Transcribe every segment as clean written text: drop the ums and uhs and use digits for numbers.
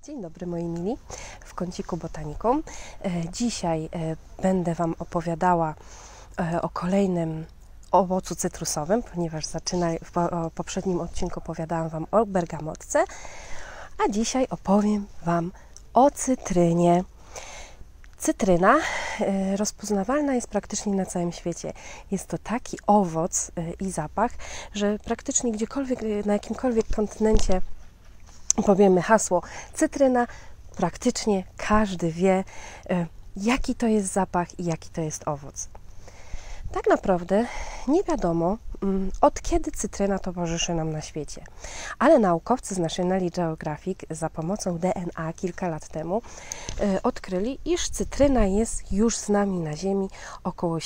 Dzień dobry moi mili, w kąciku Botanikum. Dzisiaj będę Wam opowiadała o kolejnym owocu cytrusowym, ponieważ w poprzednim odcinku opowiadałam Wam o bergamotce, a dzisiaj opowiem Wam o cytrynie. Cytryna rozpoznawalna jest praktycznie na całym świecie. Jest to taki owoc i zapach, że praktycznie gdziekolwiek, na jakimkolwiek kontynencie powiemy hasło cytryna, praktycznie każdy wie, jaki to jest zapach i jaki to jest owoc. Tak naprawdę nie wiadomo, od kiedy cytryna towarzyszy nam na świecie. Ale naukowcy z National Geographic za pomocą DNA kilka lat temu odkryli, iż cytryna jest już z nami na Ziemi około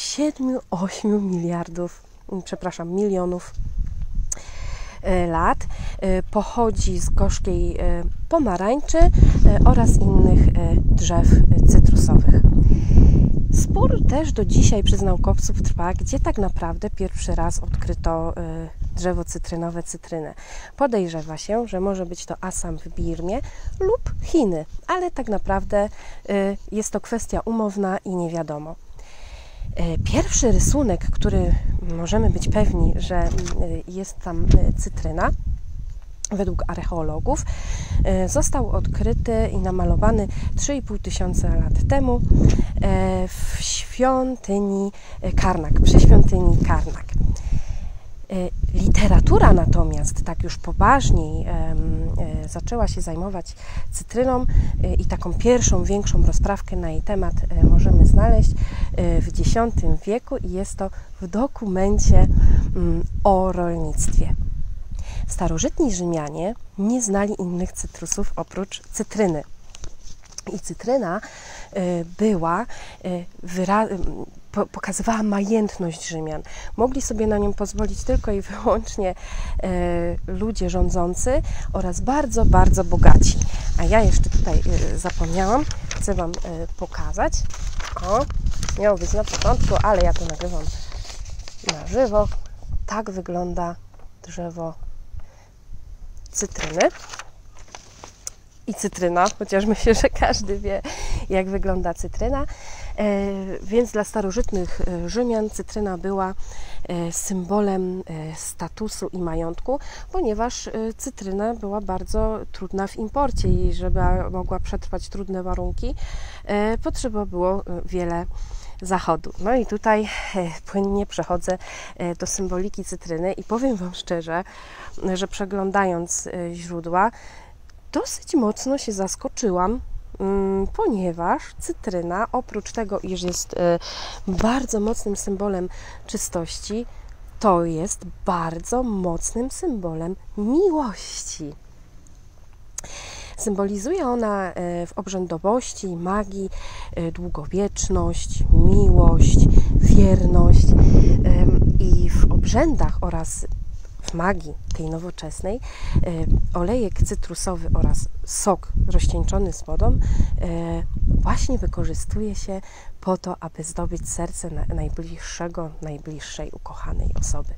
7-8 milionów lat. Pochodzi z gorzkiej pomarańczy oraz innych drzew cytrusowych. Spór też do dzisiaj przez naukowców trwa, gdzie tak naprawdę pierwszy raz odkryto drzewo cytrynowe, cytrynę. Podejrzewa się, że może być to Assam w Birmie lub Chiny, ale tak naprawdę jest to kwestia umowna i nie wiadomo. Pierwszy rysunek, który możemy być pewni, że jest tam cytryna, według archeologów, został odkryty i namalowany 3500 lat temu w świątyni Karnak, przy świątyni Karnak. Literatura natomiast tak już poważniej zaczęła się zajmować cytryną i taką pierwszą, większą rozprawkę na jej temat możemy znaleźć w X wieku i jest to w dokumencie o rolnictwie. Starożytni Rzymianie nie znali innych cytrusów oprócz cytryny. I cytryna pokazywała majętność Rzymian. Mogli sobie na nią pozwolić tylko i wyłącznie ludzie rządzący oraz bardzo, bardzo bogaci. A ja jeszcze tutaj zapomniałam, chcę Wam pokazać. O, miało być na początku, ale ja to nagrywam na żywo. Tak wygląda drzewo cytryny i cytryna, chociaż myślę, że każdy wie, jak wygląda cytryna. Więc dla starożytnych Rzymian cytryna była symbolem statusu i majątku, ponieważ cytryna była bardzo trudna w imporcie i żeby mogła przetrwać trudne warunki, potrzeba było wiele zachodu. No i tutaj płynnie przechodzę do symboliki cytryny i powiem Wam szczerze, że przeglądając źródła, dosyć mocno się zaskoczyłam, ponieważ cytryna, oprócz tego, iż jest bardzo mocnym symbolem czystości, to jest bardzo mocnym symbolem miłości. Symbolizuje ona w obrzędowości, magii, długowieczność, miłość, wierność i w obrzędach oraz w magii tej nowoczesnej olejek cytrusowy oraz sok rozcieńczony z wodą właśnie wykorzystuje się po to, aby zdobyć serce najbliższej ukochanej osoby.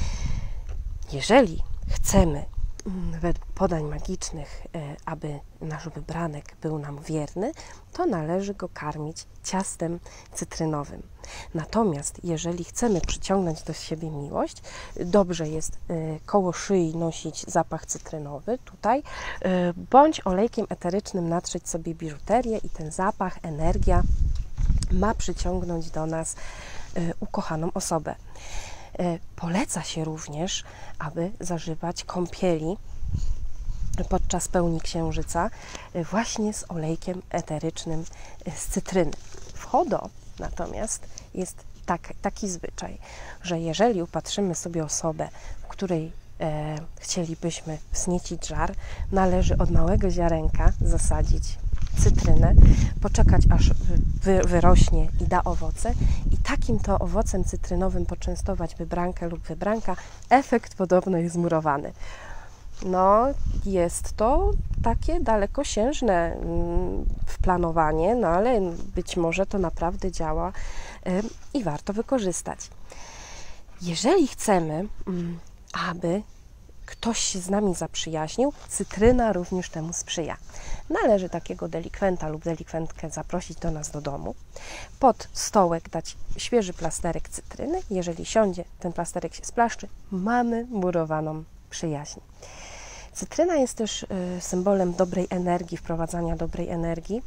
Jeżeli chcemy według podań magicznych, aby nasz wybranek był nam wierny, to należy go karmić ciastem cytrynowym. Natomiast jeżeli chcemy przyciągnąć do siebie miłość, dobrze jest koło szyi nosić zapach cytrynowy tutaj, bądź olejkiem eterycznym natrzeć sobie biżuterię i ten zapach, energia ma przyciągnąć do nas ukochaną osobę. Poleca się również, aby zażywać kąpieli podczas pełni księżyca właśnie z olejkiem eterycznym z cytryny. W Hodo natomiast jest taki zwyczaj, że jeżeli upatrzymy sobie osobę, w której chcielibyśmy wzniecić żar, należy od małego ziarenka zasadzić cytrynę, poczekać aż wyrośnie i da owoce i takim to owocem cytrynowym poczęstować wybrankę lub wybranka. Efekt podobno jest murowany. No, jest to takie dalekosiężne planowanie, no ale być może to naprawdę działa i warto wykorzystać. Jeżeli chcemy, aby ktoś się z nami zaprzyjaźnił, cytryna również temu sprzyja. Należy takiego delikwenta lub delikwentkę zaprosić do nas do domu, pod stołek dać świeży plasterek cytryny. Jeżeli siądzie, ten plasterek się splaszczy, mamy murowaną przyjaźń. Cytryna jest też symbolem dobrej energii, wprowadzania dobrej energii.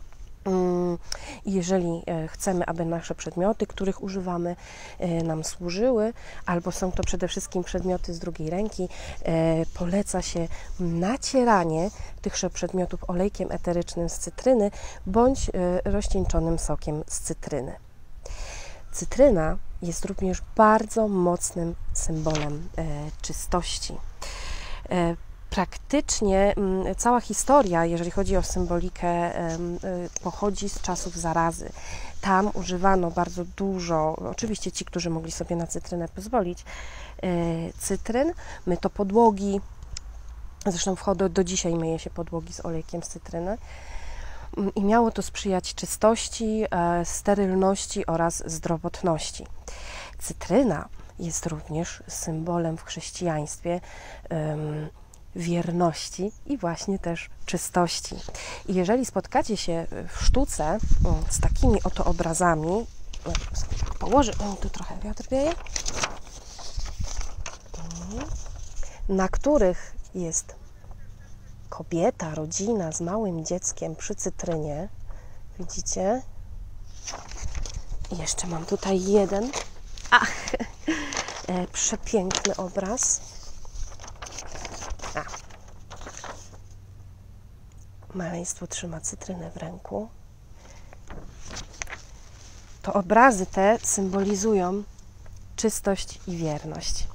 I jeżeli chcemy, aby nasze przedmioty, których używamy, nam służyły, albo są to przede wszystkim przedmioty z drugiej ręki, poleca się nacieranie tychże przedmiotów olejkiem eterycznym z cytryny bądź rozcieńczonym sokiem z cytryny. Cytryna jest również bardzo mocnym symbolem czystości. Praktycznie cała historia, jeżeli chodzi o symbolikę, pochodzi z czasów zarazy. Tam używano bardzo dużo, oczywiście ci, którzy mogli sobie na cytrynę pozwolić, cytryn, myto podłogi, zresztą do dzisiaj myje się podłogi z olejkiem z cytryny i miało to sprzyjać czystości, sterylności oraz zdrowotności. Cytryna jest również symbolem w chrześcijaństwie wierności i właśnie też czystości. I jeżeli spotkacie się w sztuce z takimi oto obrazami, położę, tu trochę wiatr wieje, na których jest kobieta, rodzina z małym dzieckiem przy cytrynie, widzicie? I jeszcze mam tutaj jeden, przepiękny obraz. Maleństwo trzyma cytrynę w ręku. To obrazy te symbolizują czystość i wierność.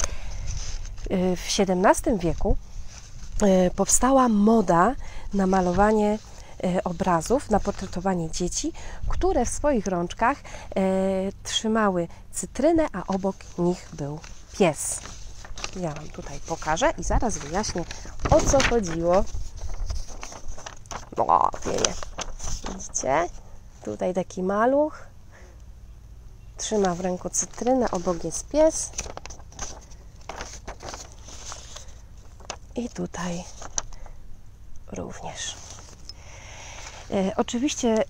W XVII wieku powstała moda na malowanie obrazów, na portretowanie dzieci, które w swoich rączkach trzymały cytrynę, a obok nich był pies. Ja Wam tutaj pokażę i zaraz wyjaśnię, o co chodziło. O, wieje. Widzicie? Tutaj taki maluch. Trzyma w ręku cytrynę, obok jest pies. I tutaj również. Oczywiście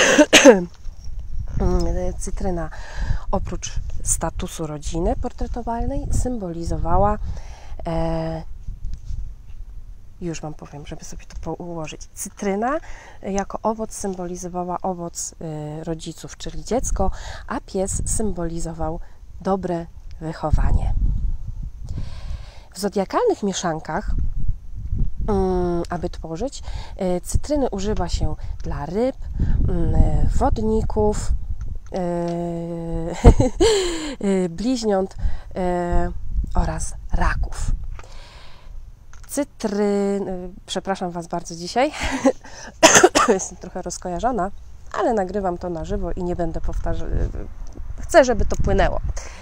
cytryna oprócz statusu rodziny portretowalnej symbolizowała, już Wam powiem, żeby sobie to ułożyć. Cytryna jako owoc symbolizowała owoc rodziców, czyli dziecko, a pies symbolizował dobre wychowanie. W zodiakalnych mieszankach, aby tworzyć, cytryny używa się dla ryb, wodników, bliźniąt oraz raków. Przepraszam Was bardzo dzisiaj, jestem trochę rozkojarzona, ale nagrywam to na żywo i nie będę powtarzać, chcę, żeby to płynęło.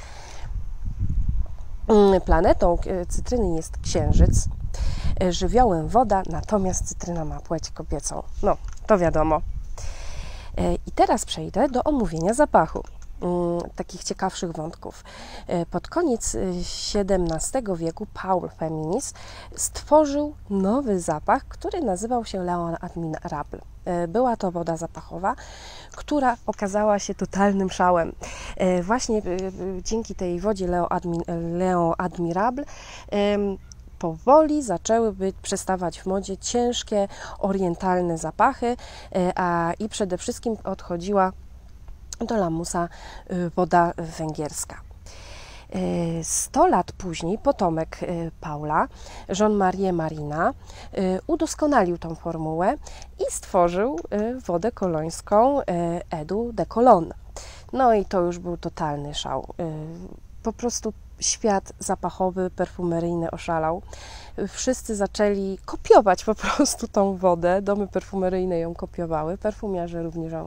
Planetą cytryny jest Księżyc, żywiołem woda, natomiast cytryna ma płeć kobiecą. No, to wiadomo. I teraz przejdę do omówienia zapachu, takich ciekawszych wątków. Pod koniec XVII wieku Paul Feminis stworzył nowy zapach, który nazywał się L'Eau Admirable. Była to woda zapachowa, która okazała się totalnym szałem. Właśnie dzięki tej wodzie L'Eau Admirable powoli zaczęły przestawać w modzie ciężkie, orientalne zapachy, i przede wszystkim odchodziła do lamusa woda węgierska. 100 lat później potomek Paula, Jean-Marie Marina, udoskonalił tą formułę i stworzył wodę kolońską Eau de Cologne. No i to już był totalny szał. Po prostu świat zapachowy, perfumeryjny oszalał. Wszyscy zaczęli kopiować po prostu tą wodę. Domy perfumeryjne ją kopiowały, perfumiarze również ją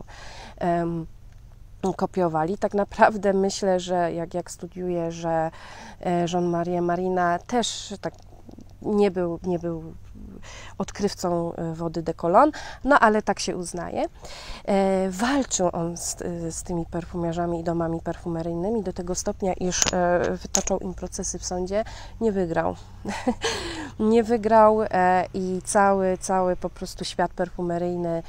kopiowali. Tak naprawdę myślę, że jak studiuję, że Jean-Marie Marina też tak nie był odkrywcą wody de Cologne, no ale tak się uznaje. Walczył on z tymi perfumiarzami i domami perfumeryjnymi do tego stopnia, iż wytoczą im procesy w sądzie. Nie wygrał. Nie wygrał i cały po prostu świat perfumeryjny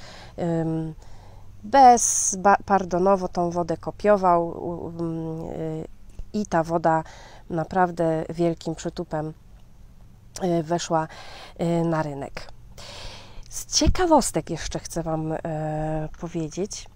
bezpardonowo tą wodę kopiował i ta woda naprawdę wielkim przytupem weszła na rynek. Z ciekawostek jeszcze chcę Wam powiedzieć,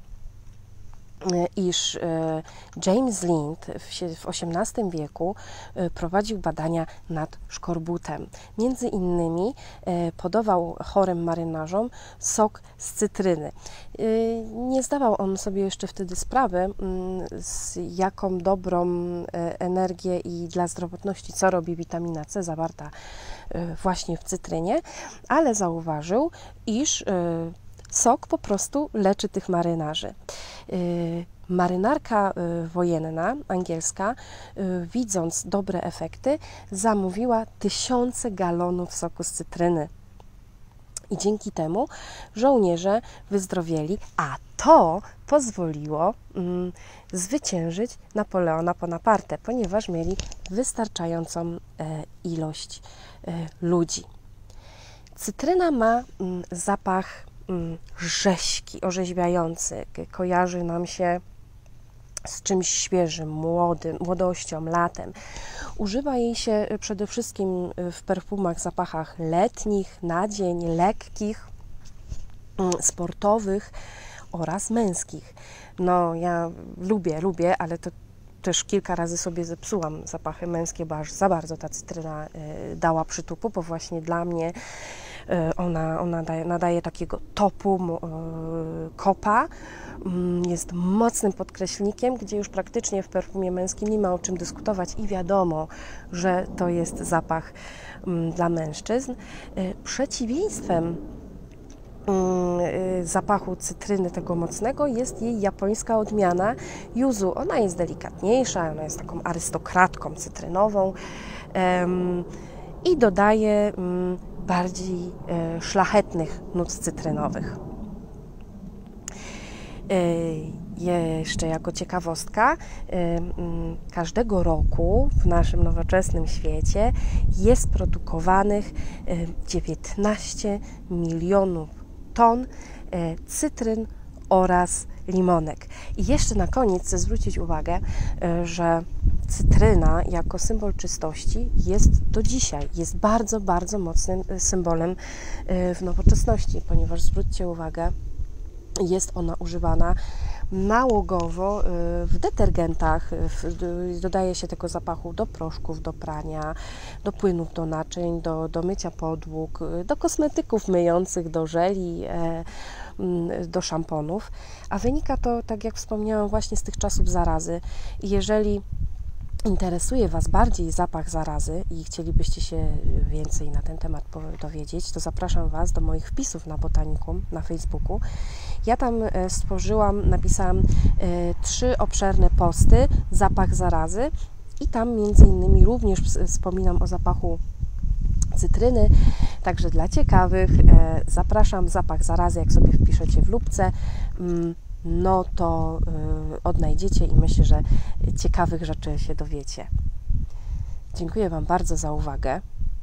iż James Lind w XVIII wieku prowadził badania nad szkorbutem. Między innymi podawał chorym marynarzom sok z cytryny. Nie zdawał on sobie jeszcze wtedy sprawy, z jaką dobrą energię i dla zdrowotności, co robi witamina C zawarta właśnie w cytrynie, ale zauważył, iż sok po prostu leczy tych marynarzy. Marynarka wojenna, angielska, widząc dobre efekty, zamówiła 1000 galonów soku z cytryny. I dzięki temu żołnierze wyzdrowieli, a to pozwoliło zwyciężyć Napoleona Bonaparte, ponieważ mieli wystarczającą ilość ludzi. Cytryna ma zapach rześki, orzeźwiający, kojarzy nam się z czymś świeżym, młodością, latem. Używa jej się przede wszystkim w perfumach, zapachach letnich, na dzień, lekkich, sportowych oraz męskich. No, ja lubię, ale to też kilka razy sobie zepsułam zapachy męskie, bo aż za bardzo ta cytryna dała przytupu, bo właśnie dla mnie ona nadaje takiego topu, kopa, jest mocnym podkreślnikiem, gdzie już praktycznie w perfumie męskim nie ma o czym dyskutować i wiadomo, że to jest zapach dla mężczyzn. Przeciwieństwem zapachu cytryny tego mocnego jest jej japońska odmiana yuzu. Ona jest delikatniejsza, ona jest taką arystokratką cytrynową i dodaje bardziej szlachetnych nut cytrynowych. Jeszcze jako ciekawostka, każdego roku w naszym nowoczesnym świecie jest produkowanych 19 milionów ton cytryn oraz limonek. I jeszcze na koniec chcę zwrócić uwagę, że cytryna jako symbol czystości jest do dzisiaj, jest bardzo, bardzo mocnym symbolem w nowoczesności, ponieważ zwróćcie uwagę, jest ona używana nałogowo w detergentach, dodaje się tego zapachu do proszków, do prania, do płynów do naczyń, do mycia podłóg, do kosmetyków myjących, do żeli, do szamponów, a wynika to, tak jak wspomniałam, właśnie z tych czasów zarazy. I jeżeli interesuje Was bardziej zapach zarazy i chcielibyście się więcej na ten temat dowiedzieć, to zapraszam Was do moich wpisów na Botanikum na Facebooku. Ja tam napisałam 3 obszerne posty, zapach zarazy i tam między innymi również wspominam o zapachu cytryny, także dla ciekawych zapraszam. Zapach zarazy, jak sobie wpiszecie w lupce, no to odnajdziecie i myślę, że ciekawych rzeczy się dowiecie. Dziękuję Wam bardzo za uwagę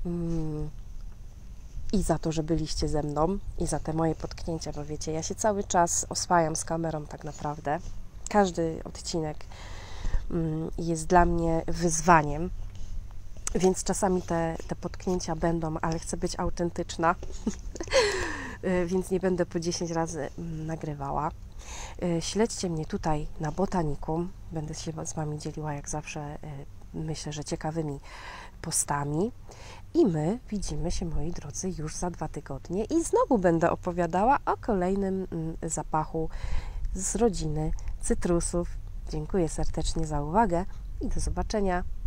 i za to, że byliście ze mną i za te moje potknięcia, bo wiecie, ja się cały czas oswajam z kamerą tak naprawdę. Każdy odcinek jest dla mnie wyzwaniem, więc czasami te potknięcia będą, ale chcę być autentyczna, więc nie będę po 10 razy nagrywała. Śledźcie mnie tutaj na Botanikum, będę się z Wami dzieliła jak zawsze, myślę, że ciekawymi postami i my widzimy się, moi drodzy, już za 2 tygodnie i znowu będę opowiadała o kolejnym zapachu z rodziny cytrusów. Dziękuję serdecznie za uwagę i do zobaczenia.